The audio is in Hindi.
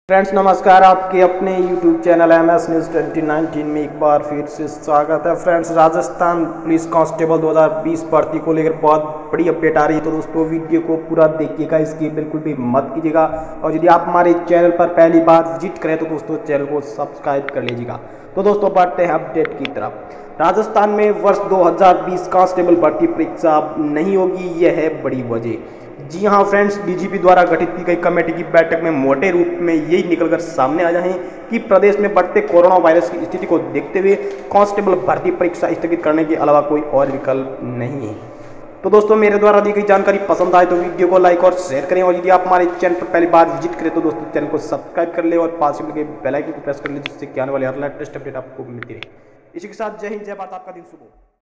फ्रेंड्स नमस्कार, आपके अपने YouTube चैनल MS न्यूज़ 2019 में एक बार फिर से स्वागत है। फ्रेंड्स, राजस्थान पुलिस कांस्टेबल 2020 भर्ती को लेकर बहुत बड़ी अपडेट आ रही है, तो दोस्तों वीडियो को पूरा देखिएगा, इसकी बिल्कुल भी मत कीजिएगा। और यदि आप हमारे चैनल पर पहली बार विजिट करें तो दोस्तों चैनल को सब्सक्राइब कर लीजिएगा। तो दोस्तों बढ़ते हैं अपडेट की तरफ। राजस्थान में वर्ष 2020 कांस्टेबल भर्ती परीक्षा अब नहीं होगी, यह है बड़ी वजह। जी हाँ फ्रेंड्स, डीजीपी द्वारा गठित की गई कमेटी की बैठक में मोटे रूप में यही निकलकर सामने आया है कि प्रदेश में बढ़ते कोरोना वायरस की स्थिति को देखते हुए कांस्टेबल भर्ती परीक्षा स्थगित करने के अलावा कोई और विकल्प नहीं है। तो दोस्तों, मेरे द्वारा दी गई जानकारी पसंद आए तो वीडियो को लाइक और शेयर करें, और यदि आप हमारे चैनल पर पहली बार विजिट करें तो दोस्तों चैनल को सब्सक्राइब कर ले और पास में लगे बेल आइकन को प्रेस कर ले, जिससे कि आने वाले हर लेटेस्ट अपडेट आपको मिलती रहे। इसी के साथ जय हिंद, जय भारत, आपका दिन शुभ हो।